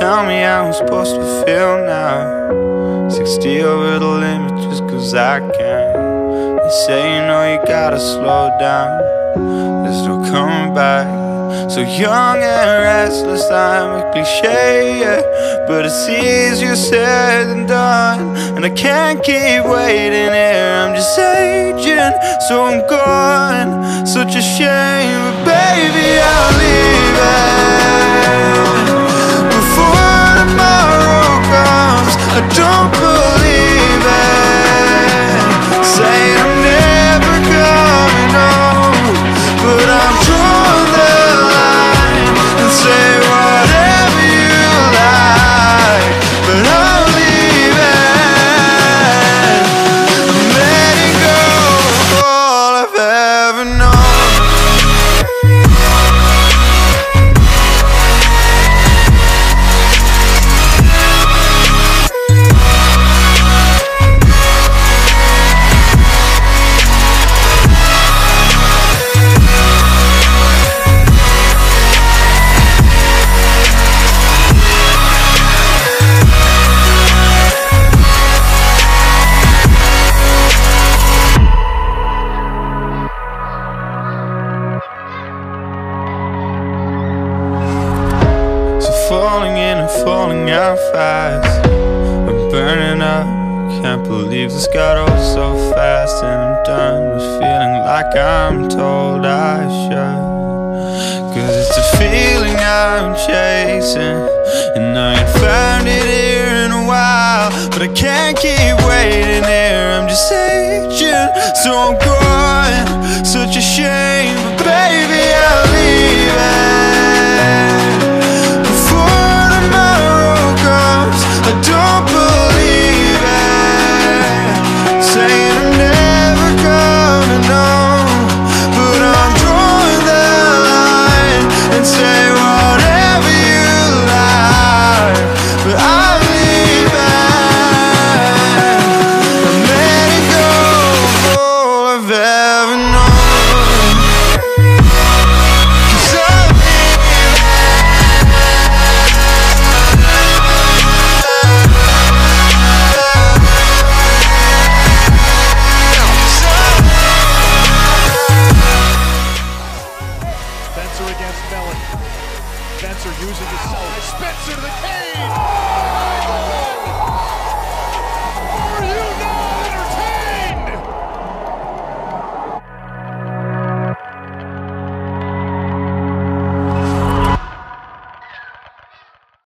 tell me how I'm supposed to feel now. 60 over the limit just cause I can. They say, you know, you gotta slow down, there's no coming back. So young and restless, I'm a cliche, yeah, but it's easier said than done. And I can't keep waiting here, I'm just aging, so I'm gone. Such a shame, but baby, I'll leave it before tomorrow comes. I don't believe it, saying I'm never coming home, but I'm drawing the line and say whatever you like, but I'll leave it. I'm letting go of all I've ever known. Falling in and falling out fast, I'm burning up, can't believe this got old so fast. And I'm done with feeling like I'm told I should, cause it's a feeling I'm chasing, and I ain't found it here in a while. But I can't keep waiting here, I'm just aging, so I'm gone. Such a shame.